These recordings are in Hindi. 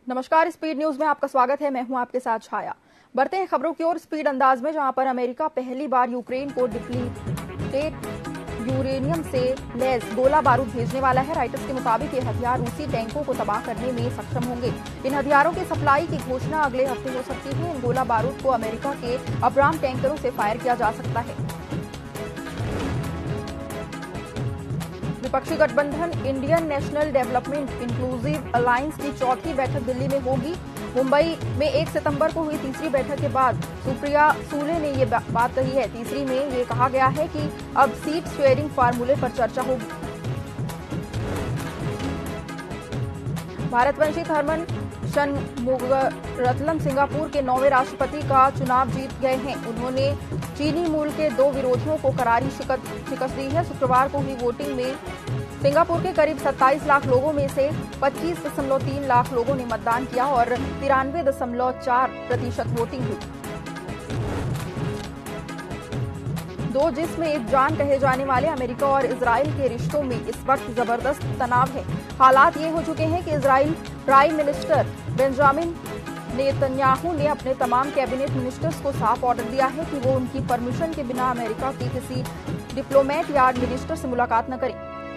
नमस्कार, स्पीड न्यूज में आपका स्वागत है। मैं हूं आपके साथ छाया। बढ़ते हैं खबरों की ओर स्पीड अंदाज में, जहां पर अमेरिका पहली बार यूक्रेन को डिप्लीटेड यूरेनियम से लैस गोला बारूद भेजने वाला है। राइटर्स के मुताबिक ये हथियार रूसी टैंकों को तबाह करने में सक्षम होंगे। इन हथियारों की सप्लाई की घोषणा अगले हफ्ते हो सकती है। इन गोला बारूद को अमेरिका के अब्राम टैंकरों से फायर किया जा सकता है। विपक्षी गठबंधन Indian National Development Inclusive Alliance की चौथी बैठक दिल्ली में होगी। मुंबई में 1 सितंबर को हुई तीसरी बैठक के बाद सुप्रिया सूले ने ये बात कही है। तीसरी में ये कहा गया है कि अब सीट शेयरिंग फार्मूले पर चर्चा होगी। भारतवंशी थर्मन शनमुगरत्नम सिंगापुर के 9वें राष्ट्रपति का चुनाव जीत गए हैं। उन्होंने चीनी मूल के 2 विरोधियों को करारी शिकस्त दी है। शुक्रवार को हुई वोटिंग में सिंगापुर के करीब 27 लाख लोगों में से 25.3 लाख लोगों ने मतदान किया और 93.4% वोटिंग हुई। 2 जिस्म एक जान कहे जाने वाले अमेरिका और इजराइल के रिश्तों में इस वक्त जबरदस्त तनाव है। हालात ये हो चुके हैं कि Israel prime minister Benjamin Netanyahu ने अपने तमाम कैबिनेट मिनिस्टर्स को साफ ऑर्डर दिया है कि वो उनकी परमिशन के बिना अमेरिका के किसी डिप्लोमेट या मिनिस्टर से मुलाकात न करें।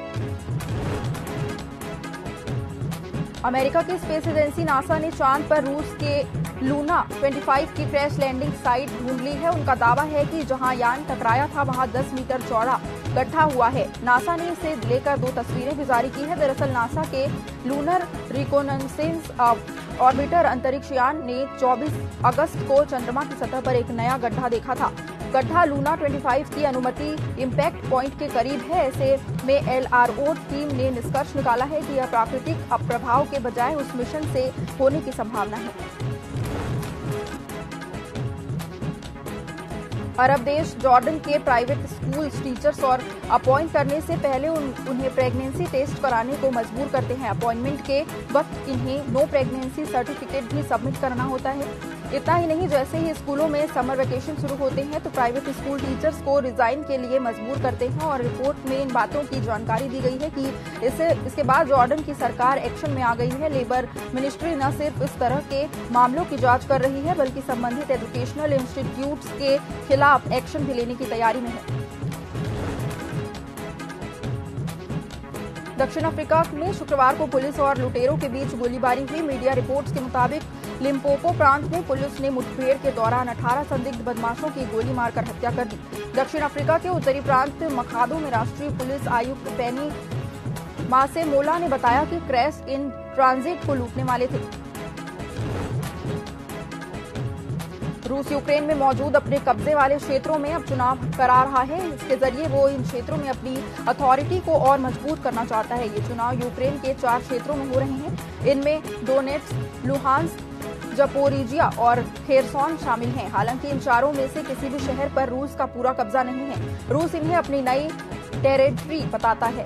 अमेरिका की स्पेस एजेंसी नासा ने चांद पर रूस के लूना 25 की क्रैश लैंडिंग साइट ढूंढ ली है। उनका दावा है कि जहां यान टकराया था वहां 10 मीटर चौड़ा गड्ढा हुआ है। नासा ने इसे लेकर 2 तस्वीरें भी जारी की है। दरअसल नासा के लूनर रिकोनेसेंस ऑर्बिटर अंतरिक्ष यान ने 24 अगस्त को चंद्रमा की सतह पर एक नया गड्ढा देखा था। गड्ढा लूना 25 की अनुमति इम्पैक्ट पॉइंट के करीब है। ऐसे में LRO टीम ने निष्कर्ष निकाला है कि यह प्राकृतिक प्रभाव के बजाय उस मिशन से होने की संभावना है। अरब देश जॉर्डन के प्राइवेट स्कूल टीचर्स और अपॉइंट करने से पहले उन्हें प्रेगनेंसी टेस्ट कराने को मजबूर करते हैं। अपॉइंटमेंट के वक्त इन्हें नो प्रेगनेंसी सर्टिफिकेट भी सबमिट करना होता है। इतना ही नहीं, जैसे ही स्कूलों में समर वेकेशन शुरू होते हैं तो प्राइवेट स्कूल टीचर्स को रिजाइन के लिए मजबूर करते हैं और रिपोर्ट में इन बातों की जानकारी दी गई है कि इसके बाद जॉर्डन की सरकार एक्शन में आ गई है। लेबर मिनिस्ट्री न सिर्फ इस तरह के मामलों की जांच कर रही है बल्कि संबंधित एजुकेशनल इंस्टीट्यूट्स के खिलाफ एक्शन भी लेने की तैयारी में है। दक्षिण अफ्रीका में शुक्रवार को पुलिस और लुटेरों के बीच गोलीबारी हुई। मीडिया रिपोर्ट्स के मुताबिक लिम्पोपो प्रांत में पुलिस ने मुठभेड़ के दौरान 18 संदिग्ध बदमाशों की गोली मारकर हत्या कर दी। दक्षिण अफ्रीका के उत्तरी प्रांत मखादो में राष्ट्रीय पुलिस आयुक्त पेनी मासेमोला ने बताया कि क्रैश इन ट्रांजिट को लूटने वाले थे। रूस यूक्रेन में मौजूद अपने कब्जे वाले क्षेत्रों में अब चुनाव करा रहा है। इसके जरिए वो इन क्षेत्रों में अपनी अथॉरिटी को और मजबूत करना चाहता है। ये चुनाव यूक्रेन के 4 क्षेत्रों में हो रहे हैं। इनमें डोनेट्स्क, लुहांस्क, जपोरिजिया और खेरसॉन शामिल हैं। हालांकि इन चारों में से किसी भी शहर पर रूस का पूरा कब्जा नहीं है। रूस इन्हें अपनी नई टेरिटरी बताता है।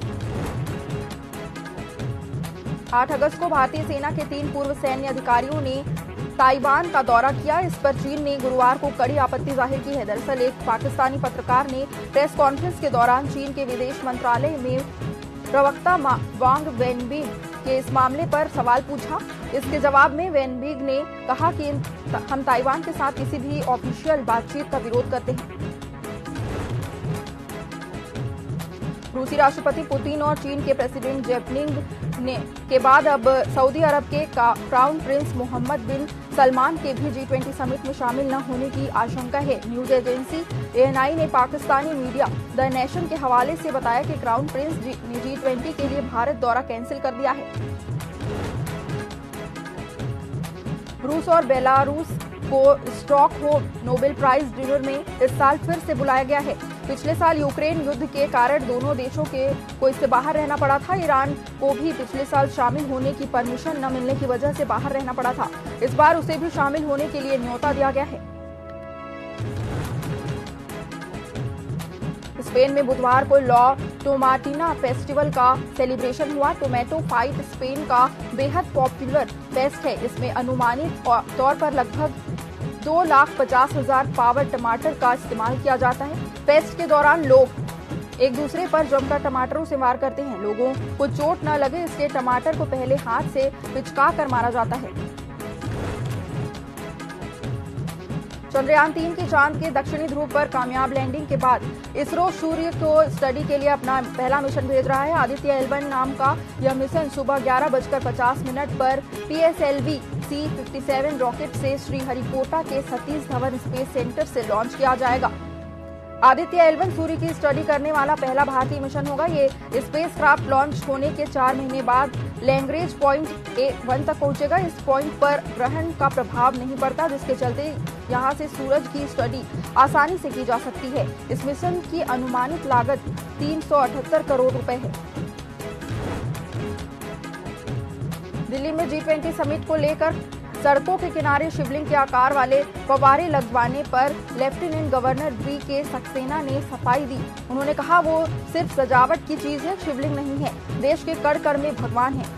8 अगस्त को भारतीय सेना के 3 पूर्व सैन्य अधिकारियों ने ताइवान का दौरा किया। इस पर चीन ने गुरुवार को कड़ी आपत्ति जाहिर की है। दरअसल एक पाकिस्तानी पत्रकार ने प्रेस कॉन्फ्रेंस के दौरान चीन के विदेश मंत्रालय में प्रवक्ता वांग वेनबिग के इस मामले पर सवाल पूछा। इसके जवाब में वेनबिग ने कहा कि हम ताइवान के साथ किसी भी ऑफिशियल बातचीत का विरोध करते हैं। रूसी राष्ट्रपति पुतिन और चीन के प्रेसिडेंट जेपनिंग के बाद अब सऊदी अरब के crown prince Mohammed bin Salman के भी G20 समिट में शामिल न होने की आशंका है। न्यूज एजेंसी ANI ने पाकिस्तानी मीडिया द नेशन के हवाले से बताया कि क्राउन प्रिंस ने G20 के लिए भारत दौरा कैंसिल कर दिया है। रूस और बेलारूस को स्टॉकहोम नोबेल प्राइज डिनर में इस साल फिर से बुलाया गया है। पिछले साल यूक्रेन युद्ध के कारण दोनों देशों को इससे बाहर रहना पड़ा था। ईरान को भी पिछले साल शामिल होने की परमिशन न मिलने की वजह से बाहर रहना पड़ा था। इस बार उसे भी शामिल होने के लिए न्योता दिया गया है। स्पेन में बुधवार को लॉ टोमाटिना फेस्टिवल का सेलिब्रेशन हुआ। टोमेटो फाइट स्पेन का बेहद पॉपुलर फेस्ट है। इसमें अनुमानित तौर पर लगभग 2,50,000 पावर टमाटर का इस्तेमाल किया जाता है। फेस्ट के दौरान लोग एक दूसरे पर जमकर टमाटरों से वार करते हैं। लोगों को चोट न लगे इसलिए टमाटर को पहले हाथ से पिचका कर मारा जाता है। चंद्रयान 3 की चांद के दक्षिणी ध्रुव पर कामयाब लैंडिंग के बाद इसरो सूर्य को स्टडी के लिए अपना पहला मिशन भेज रहा है। आदित्य L1 नाम का यह मिशन सुबह 11:50 पर PSLV C-57 रॉकेट से श्रीहरिकोटा के सतीश धवन स्पेस सेंटर से लॉन्च किया जाएगा। आदित्य L1 सूर्य की स्टडी करने वाला पहला भारतीय मिशन होगा। ये स्पेसक्राफ्ट लॉन्च होने के 4 महीने बाद लैग्रेंज पॉइंट A1 तक पहुंचेगा। इस पॉइंट पर ग्रहण का प्रभाव नहीं पड़ता, जिसके चलते यहां से सूरज की स्टडी आसानी से की जा सकती है। इस मिशन की अनुमानित लागत 378 करोड़ रुपए है। दिल्ली में G20 समिट को लेकर सड़कों के किनारे शिवलिंग के आकार वाले फव्वारे लगवाने पर लेफ्टिनेंट गवर्नर VK सक्सेना ने सफाई दी। उन्होंने कहा वो सिर्फ सजावट की चीज है, शिवलिंग नहीं है। देश के कण कण में भगवान है।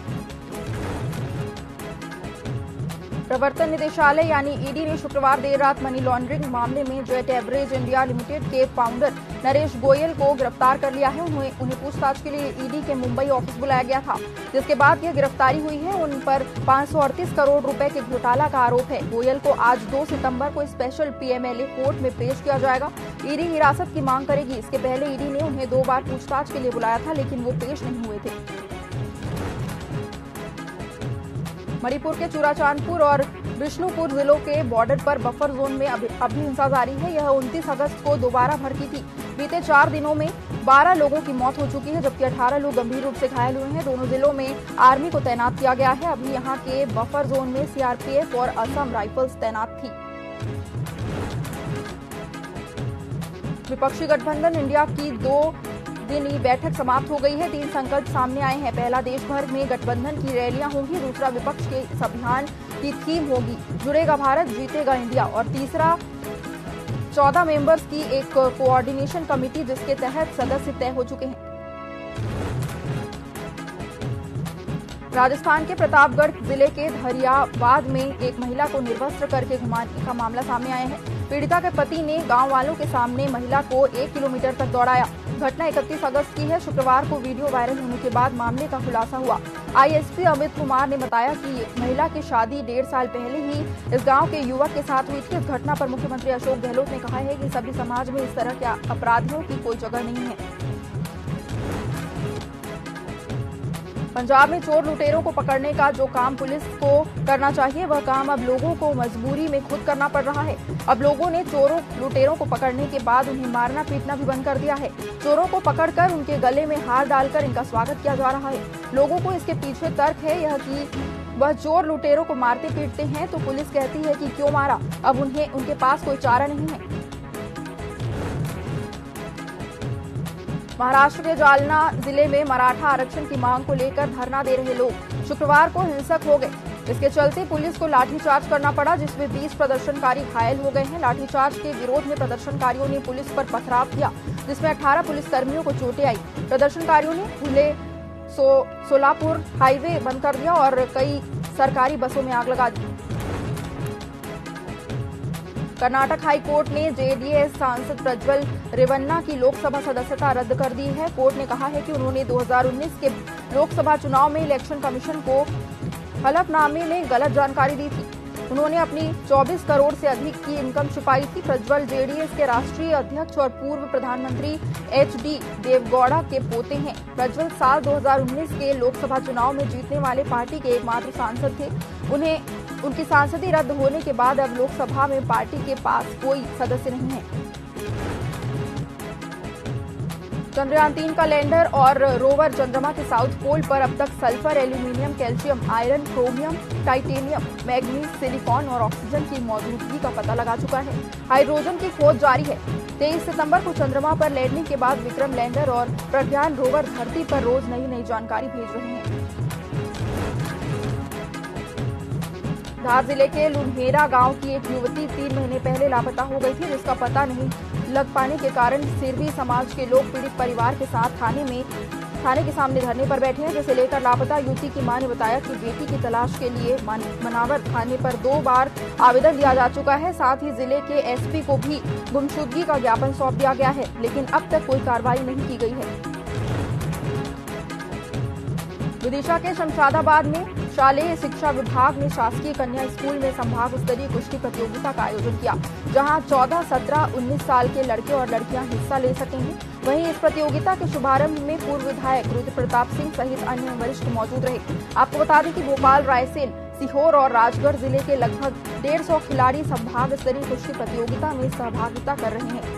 प्रवर्तन निदेशालय यानी ED ने शुक्रवार देर रात मनी लॉन्ड्रिंग मामले में जेट एवरेज इंडिया लिमिटेड के फाउंडर नरेश गोयल को गिरफ्तार कर लिया है। उन्हें पूछताछ के लिए ED के मुंबई ऑफिस बुलाया गया था, जिसके बाद यह गिरफ्तारी हुई है। उन पर 538 करोड़ रुपए के घोटाला का आरोप है। गोयल को आज 2 सितंबर को स्पेशल PMLA कोर्ट में पेश किया जाएगा। ED हिरासत की मांग करेगी। इसके पहले ED ने उन्हें 2 बार पूछताछ के लिए बुलाया था, लेकिन वो पेश नहीं हुए थे। मणिपुर के चूराचांदपुर और विष्णुपुर जिलों के बॉर्डर पर बफर जोन में अभी हिंसा जारी है। यह 29 अगस्त को दोबारा भड़की थी। बीते 4 दिनों में 12 लोगों की मौत हो चुकी है, जबकि 18 लोग गंभीर रूप से घायल हुए हैं। दोनों जिलों में आर्मी को तैनात किया गया है। अभी यहां के बफर जोन में CRPF और असम राइफल्स तैनात थी। विपक्षी गठबंधन इंडिया की 2 दिनी बैठक समाप्त हो गई है। 3 संकल्प सामने आए हैं। पहला, देश भर में गठबंधन की रैलियां होंगी। दूसरा, विपक्ष के इस अभियान की थीम होगी जुड़ेगा भारत, जीतेगा इंडिया। और तीसरा, 14 मेंबर्स की एक कोऑर्डिनेशन कमेटी, जिसके तहत सदस्य तय हो चुके हैं। राजस्थान के प्रतापगढ़ जिले के धरियावाद में एक महिला को निर्वस्त्र करके घुमाने का मामला सामने आया है। पीड़िता के पति ने गांव वालों के सामने महिला को 1 किलोमीटर तक दौड़ाया। घटना 31 अगस्त की है। शुक्रवार को वीडियो वायरल होने के बाद मामले का खुलासा हुआ। ISP अमित कुमार ने बताया कि महिला की शादी 1.5 साल पहले ही इस गांव के युवक के साथ हुई थी। इस घटना पर मुख्यमंत्री अशोक गहलोत ने कहा है कि सभी समाज में इस तरह के अपराधियों की कोई जगह नहीं है। पंजाब में चोर लुटेरों को पकड़ने का जो काम पुलिस को करना चाहिए, वह काम अब लोगों को मजबूरी में खुद करना पड़ रहा है। अब लोगों ने चोरों लुटेरों को पकड़ने के बाद उन्हें मारना पीटना भी बंद कर दिया है। चोरों को पकड़कर उनके गले में हार डालकर इनका स्वागत किया जा रहा है। लोगों को इसके पीछे तर्क है यह कि वह चोर लुटेरों को मारते पीटते हैं तो पुलिस कहती है कि क्यों मारा। अब उनके पास कोई चारा नहीं है। महाराष्ट्र के जालना जिले में मराठा आरक्षण की मांग को लेकर धरना दे रहे लोग शुक्रवार को हिंसक हो गए। इसके चलते पुलिस को लाठीचार्ज करना पड़ा, जिसमें 20 प्रदर्शनकारी घायल हो गए हैं। लाठीचार्ज के विरोध में प्रदर्शनकारियों ने पुलिस पर पथराव किया, जिसमें 18 पुलिसकर्मियों को चोटें आई। प्रदर्शनकारियों ने खुले सोलापुर हाईवे बंद कर दिया और कई सरकारी बसों में आग लगा दी। कर्नाटक हाईकोर्ट ने JDS सांसद प्रज्वल रेवन्ना की लोकसभा सदस्यता रद्द कर दी है। कोर्ट ने कहा है कि उन्होंने 2019 के लोकसभा चुनाव में इलेक्शन कमीशन को हलफनामे में गलत जानकारी दी थी। उन्होंने अपनी 24 करोड़ से अधिक की इनकम छुपाई थी। प्रज्वल JDS के राष्ट्रीय अध्यक्ष और पूर्व प्रधानमंत्री HD देवगौड़ा के पोते हैं। प्रज्वल साल 2019 के लोकसभा चुनाव में जीतने वाले पार्टी के एकमात्र सांसद थे। उनकी सांसदी रद्द होने के बाद अब लोकसभा में पार्टी के पास कोई सदस्य नहीं है। चंद्रयान 3 का लैंडर और रोवर चंद्रमा के साउथ पोल पर अब तक sulphur, aluminium, calcium, iron, chromium, titanium, manganese, silicon और ऑक्सीजन की मौजूदगी का पता लगा चुका है। हाइड्रोजन की खोज जारी है। 23 सितंबर को चंद्रमा पर लैंडिंग के बाद विक्रम लैंडर और प्रज्ञान रोवर धरती पर रोज नई जानकारी भेज रहे हैं। धार जिले के लुन्हेरा गांव की एक युवती 3 महीने पहले लापता हो गई थी, जिसका पता नहीं लग पाने के कारण सिरवी समाज के लोग पीड़ित परिवार के साथ थाने में थाने के सामने धरने पर बैठे हैं, जिसे लेकर लापता युवती की मां ने बताया कि बेटी की तलाश के लिए मनावर थाने पर 2 बार आवेदन दिया जा चुका है। साथ ही जिले के एसपी को भी गुमशुदगी का ज्ञापन सौंप दिया गया है, लेकिन अब तक कोई कार्रवाई नहीं की गई है। विदिशा के शमशादाबाद में शालेय शिक्षा विभाग ने शासकीय कन्या स्कूल में संभाग स्तरीय कुश्ती प्रतियोगिता का आयोजन किया, जहां 14, 17, 19 साल के लड़के और लड़कियां हिस्सा ले सकेंगे। वहीं इस प्रतियोगिता के शुभारंभ में पूर्व विधायक रुद्र प्रताप सिंह सहित अन्य वरिष्ठ मौजूद रहे। आपको बता दें कि भोपाल, रायसेन, सीहोर और राजगढ़ जिले के लगभग 150 खिलाड़ी संभाग स्तरीय कुश्ती प्रतियोगिता में सहभागिता कर रहे हैं।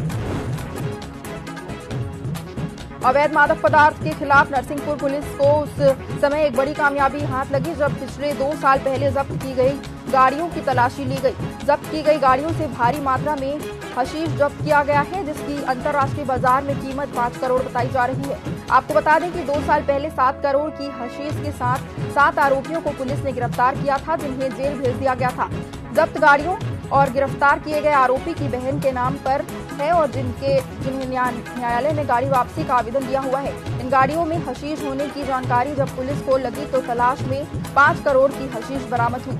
अवैध मादक पदार्थ के खिलाफ नरसिंहपुर पुलिस को उस समय एक बड़ी कामयाबी हाथ लगी जब पिछले 2 साल पहले जब्त की गई गाड़ियों की तलाशी ली गई। जब्त की गई गाड़ियों से भारी मात्रा में हशीश जब्त किया गया है, जिसकी अंतर्राष्ट्रीय बाजार में कीमत 5 करोड़ बताई जा रही है। आपको बता दें कि 2 साल पहले 7 करोड़ की हशीश के साथ 7 आरोपियों को पुलिस ने गिरफ्तार किया था, जिन्हें जेल भेज दिया गया था। जब्त गाड़ियों और गिरफ्तार किए गए आरोपी की बहन के नाम पर है और जिन्हें न्यायालय में गाड़ी वापसी का आवेदन दिया हुआ है। इन गाड़ियों में हशीश होने की जानकारी जब पुलिस को लगी तो तलाश में 5 करोड़ की हशीश बरामद हुई।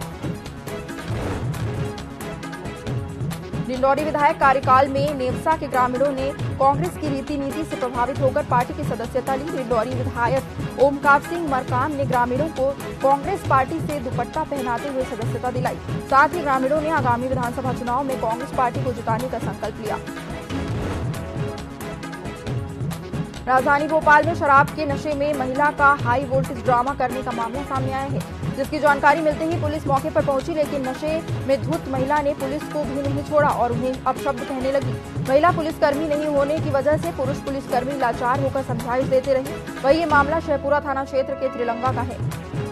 डिंडौरी विधायक कार्यकाल में नेवसा के ग्रामीणों ने कांग्रेस की रीति नीति से प्रभावित होकर पार्टी की सदस्यता ली। डिंडौरी विधायक ओमकार सिंह मरकाम ने ग्रामीणों को कांग्रेस पार्टी से दुपट्टा पहनाते हुए सदस्यता दिलाई। साथ ही ग्रामीणों ने आगामी विधानसभा चुनाव में कांग्रेस पार्टी को जिताने का संकल्प लिया। राजधानी भोपाल में शराब के नशे में महिला का हाई वोल्टेज ड्रामा करने का मामला सामने आया है, जिसकी जानकारी मिलते ही पुलिस मौके पर पहुंची, लेकिन नशे में धुत महिला ने पुलिस को भी नहीं छोड़ा और उन्हें अपशब्द कहने लगी। महिला पुलिसकर्मी नहीं होने की वजह से पुरुष पुलिसकर्मी लाचार होकर समझाइश देते रहे। वही ये मामला शहपुरा थाना क्षेत्र के त्रिलंगा का है।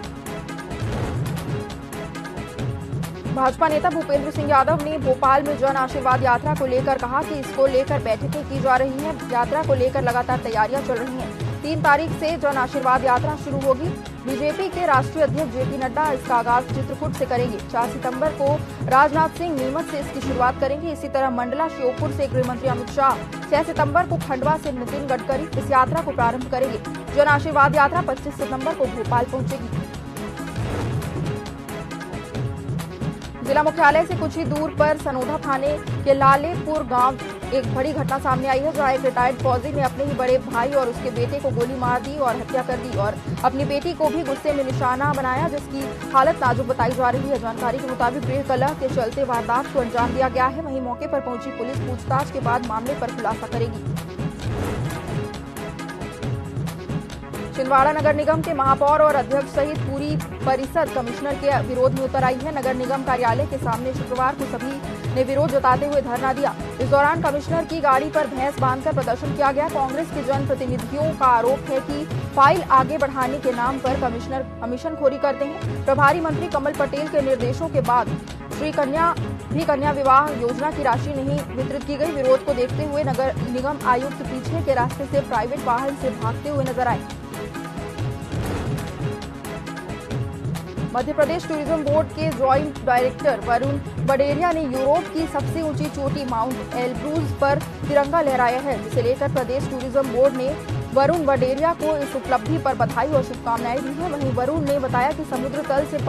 भाजपा नेता भूपेंद्र सिंह यादव ने भोपाल में जन आशीर्वाद यात्रा को लेकर कहा कि इसको लेकर बैठकें की जा रही हैं। यात्रा को लेकर लगातार तैयारियां चल रही हैं। 3 तारीख से जन आशीर्वाद यात्रा शुरू होगी। बीजेपी के राष्ट्रीय अध्यक्ष जेपी नड्डा इसका आगाज चित्रकूट से करेंगे। 4 सितंबर को राजनाथ सिंह नीमच से इसकी शुरुआत करेंगे। इसी तरह मंडला श्योपुर से गृह मंत्री अमित शाह, 6 सितंबर को खंडवा से नितिन गडकरी इस यात्रा को प्रारंभ करेंगे। जन आशीर्वाद यात्रा 25 सितंबर को भोपाल पहुंचेगी। जिला मुख्यालय से कुछ ही दूर पर सनोधा थाने के लालेपुर गांव एक बड़ी घटना सामने आई है, जहां एक रिटायर्ड फौजी ने अपने ही बड़े भाई और उसके बेटे को गोली मार दी और हत्या कर दी और अपनी बेटी को भी गुस्से में निशाना बनाया, जिसकी हालत नाजुक बताई जा रही है। जानकारी के मुताबिक गृह कलह के चलते वारदात को अंजाम दिया गया है। वहीं मौके पर पहुंची पुलिस पूछताछ के बाद मामले पर खुलासा करेगी। छिंदवाड़ा नगर निगम के महापौर और अध्यक्ष सहित पूरी परिषद कमिश्नर के विरोध में उतर आई है। नगर निगम कार्यालय के सामने शुक्रवार को सभी ने विरोध जताते हुए धरना दिया। इस दौरान कमिश्नर की गाड़ी पर भैंस बांधकर प्रदर्शन किया गया। कांग्रेस के जनप्रतिनिधियों का आरोप है कि फाइल आगे बढ़ाने के नाम पर कमिश्नर कमीशनखोरी करते हैं। प्रभारी मंत्री कमल पटेल के निर्देशों के बाद श्री कन्या विवाह योजना की राशि नहीं वितरित की गई। विरोध को देखते हुए नगर निगम आयुक्त पीछे के रास्ते से प्राइवेट वाहन से भागते हुए नजर आए। मध्य प्रदेश टूरिज्म बोर्ड के जॉइंट डायरेक्टर वरुण वडेरिया ने यूरोप की सबसे ऊंची चोटी माउंट एल्ब्रूज पर तिरंगा लहराया है, जिसे लेकर प्रदेश टूरिज्म बोर्ड ने वरुण वडेरिया को इस उपलब्धि पर बधाई और शुभकामनाएं दी हैं। वहीं वरुण ने बताया कि समुद्र तल से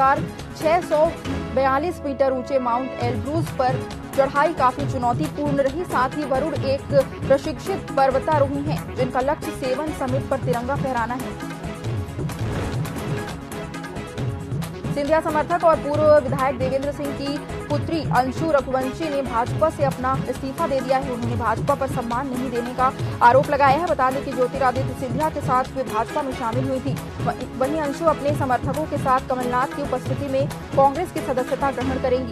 5,642 मीटर ऊंचे माउंट एल्ब्रूज पर चढ़ाई काफी चुनौतीपूर्ण रही। साथ ही वरुण एक प्रशिक्षित पर्वतारोही हैं, जिनका लक्ष्य सेवन समिट पर तिरंगा फहराना है। सिंधिया समर्थक और पूर्व विधायक देवेंद्र सिंह की पुत्री अंशु रघुवंशी ने भाजपा से अपना इस्तीफा दे दिया है। उन्होंने भाजपा पर सम्मान नहीं देने का आरोप लगाया है। बता दें कि ज्योतिरादित्य सिंधिया के साथ वे भाजपा में शामिल हुई थी। वहीं अंशु अपने समर्थकों के साथ कमलनाथ की उपस्थिति में कांग्रेस की सदस्यता ग्रहण करेंगी।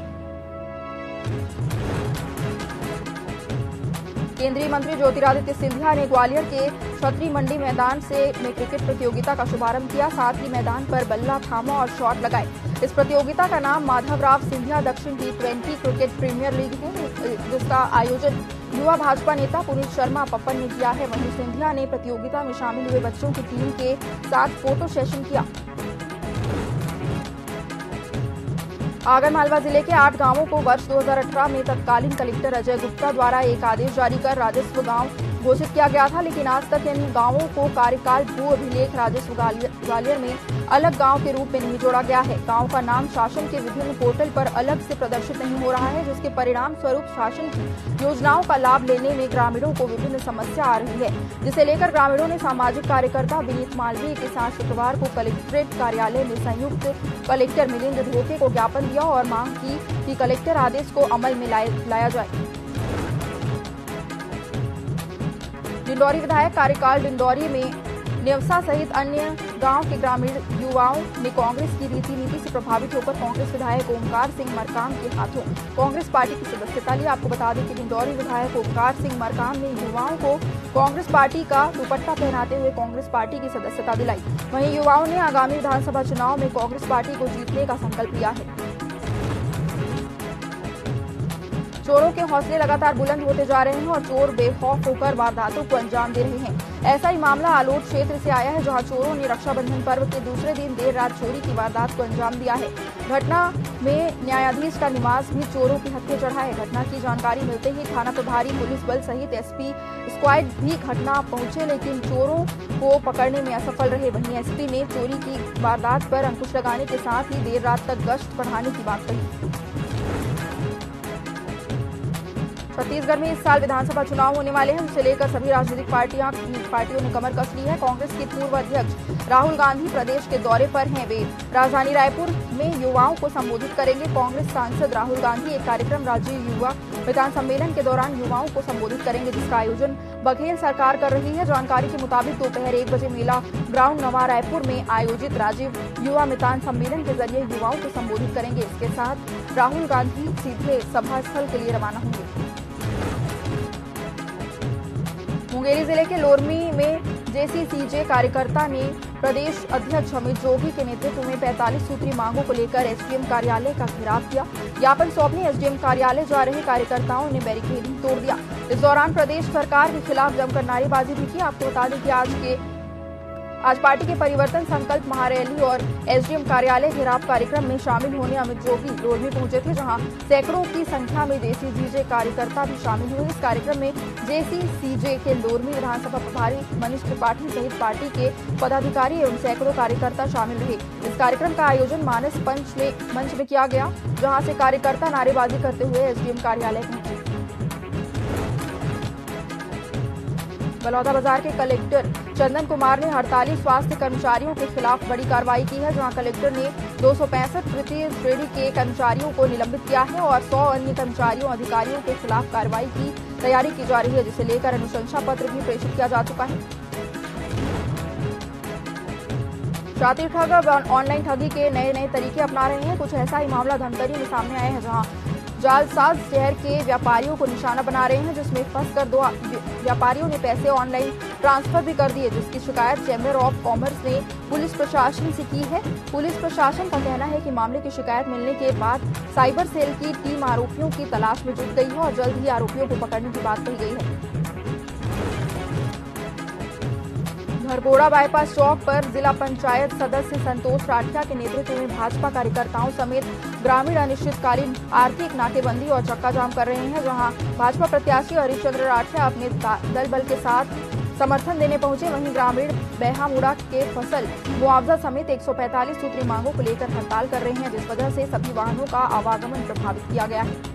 केंद्रीय मंत्री ज्योतिरादित्य सिंधिया ने ग्वालियर के छतरी मंडी मैदान में क्रिकेट प्रतियोगिता का शुभारंभ किया। साथ ही मैदान पर बल्ला थामा और शॉट लगाए। इस प्रतियोगिता का नाम माधवराव सिंधिया दक्षिण T20 क्रिकेट प्रीमियर लीग है, जिसका आयोजन युवा भाजपा नेता पुनीत शर्मा पप्पन ने किया है। वहीं सिंधिया ने प्रतियोगिता में शामिल हुए बच्चों की टीम के साथ फोटो सेशन किया। आगरमालवा जिले के 8 गांवों को वर्ष 2018 में तत्कालीन कलेक्टर अजय गुप्ता द्वारा एक आदेश जारी कर राजस्व गांव घोषित किया गया था, लेकिन आज तक इन गांवों को कार्यकाल भू अभिलेख राजस्व ग्वालियर में अलग गांव के रूप में नहीं जोड़ा गया है। गांव का नाम शासन के विभिन्न पोर्टल पर अलग से प्रदर्शित नहीं हो रहा है, जिसके परिणाम स्वरूप शासन की योजनाओं का लाभ लेने में ग्रामीणों को विभिन्न समस्या आ रही है, जिसे लेकर ग्रामीणों ने सामाजिक कार्यकर्ता विनीत मालवीय के साथ शुक्रवार को कलेक्ट्रेट कार्यालय में संयुक्त कलेक्टर मिलिंद ढोके को ज्ञापन दिया और मांग की कि कलेक्टर आदेश को अमल में लाया जाए। डिंडौरी विधायक कार्यकाल डिंडौरी में नेवसा सहित अन्य गांव के ग्रामीण युवाओं ने कांग्रेस की रीति नीति से प्रभावित होकर कांग्रेस विधायक ओमकार सिंह मरकाम के हाथों कांग्रेस पार्टी की सदस्यता ली। आपको बता दें कि डिंडौरी विधायक ओमकार सिंह मरकाम ने युवाओं को कांग्रेस पार्टी का दुपट्टा पहनाते हुए कांग्रेस पार्टी की सदस्यता दिलाई। वहीं युवाओं ने आगामी विधानसभा चुनाव में कांग्रेस पार्टी को जीतने का संकल्प लिया है। चोरों के हौसले लगातार बुलंद होते जा रहे हैं और चोर बेखौफ होकर वारदातों को अंजाम दे रहे हैं। ऐसा ही मामला आलोट क्षेत्र से आया है, जहां चोरों ने रक्षाबंधन पर्व के दूसरे दिन देर रात चोरी की वारदात को अंजाम दिया है। घटना में न्यायाधीश का निवास भी चोरों के हत्थे चढ़ा है। घटना की जानकारी मिलते ही थाना प्रभारी पुलिस बल सहित एसपी स्क्वाड भी घटना पहुंचे, लेकिन चोरों को पकड़ने में असफल रहे। वहीं एसपी ने चोरी की वारदात पर अंकुश लगाने के साथ ही देर रात तक गश्त बढ़ाने की बात कही। छत्तीसगढ़ में इस साल विधानसभा चुनाव होने वाले हैं, जिसे लेकर सभी राजनीतिक पार्टियों ने कमर कस ली है। कांग्रेस के पूर्व अध्यक्ष राहुल गांधी प्रदेश के दौरे पर हैं। वे राजधानी रायपुर में युवाओं को संबोधित करेंगे। कांग्रेस सांसद राहुल गांधी एक कार्यक्रम राज्य युवा विधान सम्मेलन के दौरान युवाओं को संबोधित करेंगे, जिसका आयोजन बघेल सरकार कर रही है। जानकारी के मुताबिक दोपहर 1 बजे मेला ग्राउंड नवा रायपुर में आयोजित राजीव युवा मितान सम्मेलन के जरिए युवाओं को संबोधित करेंगे। इसके साथ राहुल गांधी सीधे सभा स्थल के लिए रवाना होंगे। मुंगेली जिले के लोरमी में जेसीसीजे कार्यकर्ता ने प्रदेश अध्यक्ष अमित जोगी के नेतृत्व में 45 सूत्री मांगों को लेकर एसडीएम कार्यालय का घेराव किया। ज्ञापन सौंपने एसडीएम कार्यालय जा रहे कार्यकर्ताओं ने बैरिकेडिंग तोड़ दिया। इस दौरान प्रदेश सरकार के खिलाफ जमकर नारेबाजी भी की। आपको बता दें कि आज पार्टी के परिवर्तन संकल्प महारैली और एसडीएम कार्यालय घेराव कार्यक्रम में शामिल होने अमित जोगी लोरमी पहुंचे थे, जहां सैकड़ों की संख्या में जेसीसीजे कार्यकर्ता भी शामिल हुए। इस कार्यक्रम में जेसीसीजे के लोरमी विधानसभा प्रभारी मनीष त्रिपाठी सहित पार्टी के पदाधिकारी एवं सैकड़ों कार्यकर्ता शामिल रहे। इस कार्यक्रम का आयोजन मानस मंच में किया गया, जहाँ से कार्यकर्ता नारेबाजी करते हुए एसडीएम कार्यालय पहुंचे। बलौदाबाजार के कलेक्टर चंदन कुमार ने हड़ताली स्वास्थ्य कर्मचारियों के खिलाफ बड़ी कार्रवाई की है, जहां कलेक्टर ने 265 तृतीय श्रेणी के कर्मचारियों को निलंबित किया है और 100 अन्य कर्मचारियों अधिकारियों के खिलाफ कार्रवाई की तैयारी की जा रही है, जिसे लेकर अनुशंसा पत्र भी प्रेषित किया जा चुका है। शातिर ठग ऑनलाइन ठगी के नए तरीके अपना रहे हैं। कुछ ऐसा ही मामला धमतरी में सामने आया है, जहां जालसाज शहर के व्यापारियों को निशाना बना रहे हैं, जिसमें फंसकर 2 व्यापारियों ने पैसे ऑनलाइन ट्रांसफर भी कर दिए, जिसकी शिकायत चैम्बर ऑफ कॉमर्स ने पुलिस प्रशासन से की है। पुलिस प्रशासन का कहना है कि मामले की शिकायत मिलने के बाद साइबर सेल की टीम आरोपियों की तलाश में जुट गई है और जल्द ही आरोपियों को पकड़ने की बात कही गई है। भरगोड़ा बाईपास चौक पर जिला पंचायत सदस्य संतोष राठिया के नेतृत्व में भाजपा कार्यकर्ताओं समेत ग्रामीण अनिश्चितकालीन आर्थिक नाकेबंदी और चक्का जाम कर रहे हैं, जहां भाजपा प्रत्याशी हरिश्चंद्र राठिया अपने दल बल के साथ समर्थन देने पहुंचे। वहीं ग्रामीण बेहामुड़ा के फसल मुआवजा समेत 145 सूत्री मांगों को लेकर हड़ताल कर रहे हैं, जिस वजह से सभी वाहनों का आवागमन प्रभावित किया गया है।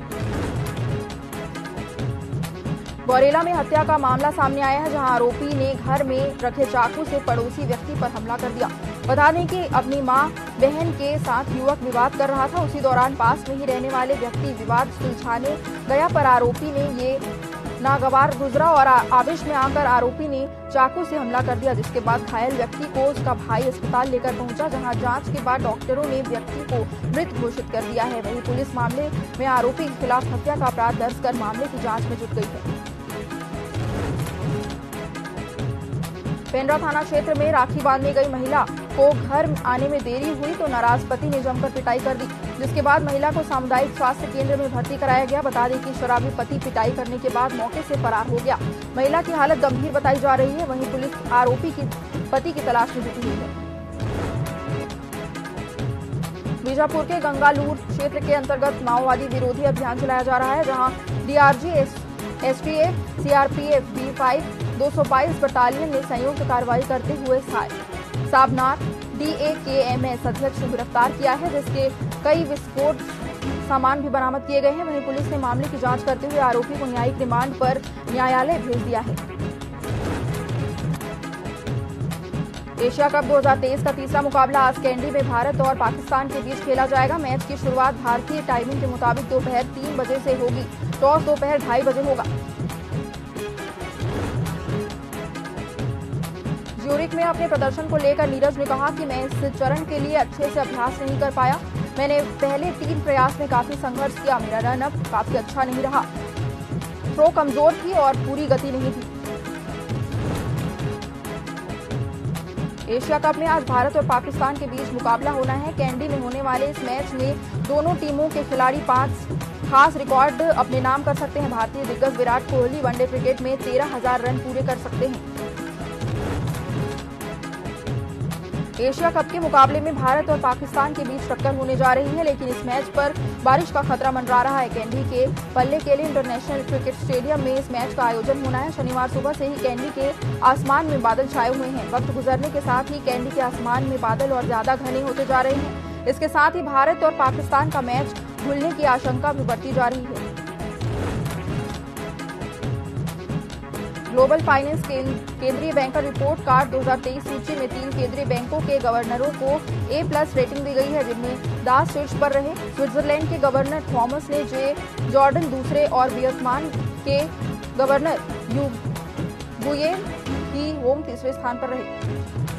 बौरेला में हत्या का मामला सामने आया है, जहां आरोपी ने घर में रखे चाकू से पड़ोसी व्यक्ति पर हमला कर दिया। बता दें कि अपनी मां बहन के साथ युवक विवाद कर रहा था। उसी दौरान पास में ही रहने वाले व्यक्ति विवाद सुलझाने गया, पर आरोपी ने ये नागवार गुजरा और आवेश में आकर आरोपी ने चाकू से हमला कर दिया, जिसके बाद घायल व्यक्ति को उसका भाई अस्पताल लेकर पहुंचा, जहां जांच के बाद डॉक्टरों ने व्यक्ति को मृत घोषित कर दिया है। वहीं पुलिस मामले में आरोपी के खिलाफ हत्या का अपराध दर्ज कर मामले की जांच में जुट गई है। पेंड्रा थाना क्षेत्र में राखी बांधने गई महिला को घर आने में देरी हुई तो नाराज पति ने जमकर पिटाई कर दी, जिसके बाद महिला को सामुदायिक स्वास्थ्य केंद्र में भर्ती कराया गया। बता दें कि शराबी पति पिटाई करने के बाद मौके से फरार हो गया। महिला की हालत गंभीर बताई जा रही है। वहीं पुलिस आरोपी की पति की तलाश में जुटी हुई है। बीजापुर के गंगालूर क्षेत्र के अंतर्गत माओवादी विरोधी अभियान चलाया जा रहा है, जहां DRG STF, CRPF, B5 222 battalion ने संयुक्त कार्रवाई करते हुए साबनार DAKMS अध्यक्ष को गिरफ्तार किया है, जिसके कई विस्फोट सामान भी बरामद किए गए हैं। वहीं पुलिस ने मामले की जांच करते हुए आरोपी को न्यायिक रिमांड पर न्यायालय भेज दिया है। एशिया कप 2023 का तीसरा मुकाबला आज कैंडी में भारत और पाकिस्तान के बीच खेला जाएगा। मैच की शुरुआत भारतीय टाइमिंग के मुताबिक दोपहर 3 बजे से होगी। टॉस दोपहर 2:30 बजे होगा। ज्यूरिख में अपने प्रदर्शन को लेकर नीरज ने कहा कि मैं इस चरण के लिए अच्छे से अभ्यास नहीं कर पाया। मैंने पहले 3 प्रयास में काफी संघर्ष किया। मेरा रनअप काफी अच्छा नहीं रहा। थ्रो कमजोर थी और पूरी गति नहीं थी। एशिया कप में आज भारत और पाकिस्तान के बीच मुकाबला होना है। कैंडी में होने वाले इस मैच में दोनों टीमों के खिलाड़ी 5 खास रिकॉर्ड अपने नाम कर सकते हैं। भारतीय दिग्गज विराट कोहली वनडे क्रिकेट में 13,000 रन पूरे कर सकते हैं। एशिया कप के मुकाबले में भारत और पाकिस्तान के बीच टक्कर होने जा रही है, लेकिन इस मैच पर बारिश का खतरा मंडरा रहा है। कैंडी के पल्ले केले इंटरनेशनल क्रिकेट स्टेडियम में इस मैच का आयोजन होना है। शनिवार सुबह से ही कैंडी के आसमान में बादल छाए हुए हैं। वक्त गुजरने के साथ ही कैंडी के आसमान में बादल और ज्यादा घने होते जा रहे हैं। इसके साथ ही भारत और पाकिस्तान का मैच भूलने की आशंका भी बढ़ती जा रही है। ग्लोबल फाइनेंस केंद्रीय बैंकर रिपोर्ट कार्ड 2023 सूची में 3 केंद्रीय बैंकों के गवर्नरों को A+ रेटिंग दी गई है, जिनमें दास शीर्ष पर रहे। स्विट्जरलैंड के गवर्नर थॉमस ने जे जॉर्डन दूसरे और वियतनाम के गवर्नर गुयेन ही होंग तीसरे स्थान पर रहे।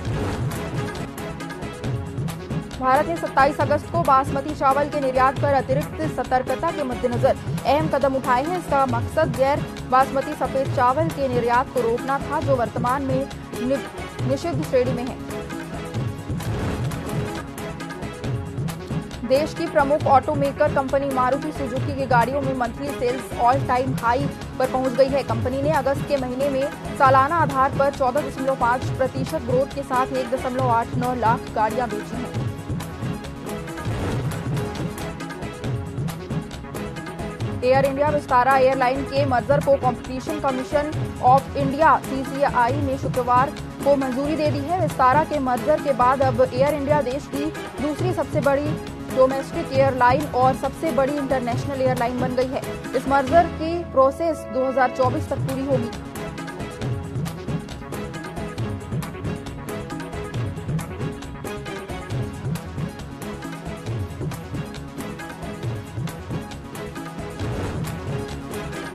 भारत ने 27 अगस्त को बासमती चावल के निर्यात पर अतिरिक्त सतर्कता के मद्देनजर अहम कदम उठाए हैं। इसका मकसद गैर बासमती सफेद चावल के निर्यात को रोकना था, जो वर्तमान में निषिद्ध श्रेणी में है। देश की प्रमुख ऑटोमेकर कंपनी मारुति सुजुकी की गाड़ियों में monthly sales all time high पर पहुंच गई है। कंपनी ने अगस्त के महीने में सालाना आधार पर 14.5% ग्रोथ के साथ 1.89 लाख गाड़ियां बेची हैं। एयर इंडिया विस्तारा एयरलाइन के मर्जर को competition commission of India CCI ने शुक्रवार को मंजूरी दे दी है। विस्तारा के मर्जर के बाद अब एयर इंडिया देश की दूसरी सबसे बड़ी डोमेस्टिक एयरलाइन और सबसे बड़ी इंटरनेशनल एयरलाइन बन गई है। इस मर्जर की प्रोसेस 2024 तक पूरी होगी।